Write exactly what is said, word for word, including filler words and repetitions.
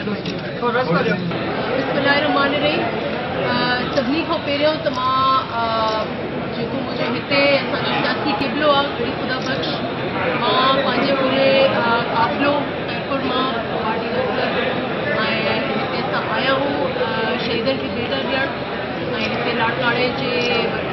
बिस्मिल्लाहिर्रहमानिर्रहीम। सभिनी खां पहिरियों त मां जेको मुंहिंजो हिते असांजो सियासी क़िबलो आहे ख़ुदा बख़्श, मां पंहिंजे पूरे क़ाफ़िलो खैरपुर मां पार्टी दफ़्तर ऐं हिते असां आया आहियूं शहीदनि खे भेट ॾियणु ऐं हिते लाड़काणे जे